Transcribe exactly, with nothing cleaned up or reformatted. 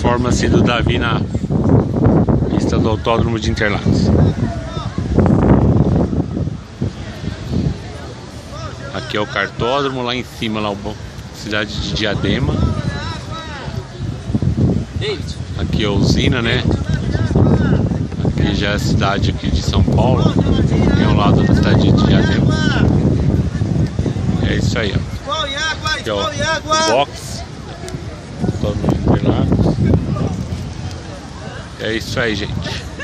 performance do Davi na pista do Autódromo de Interlagos. Aqui é o cartódromo, lá em cima, lá a cidade de Diadema. Aqui é a usina, né? Aqui já é a cidade aqui de São Paulo. Aqui ao lado da cidade de Diadema. É isso aí, ó. Aqui é o box. Todo mundo Interlagos. É isso aí, gente.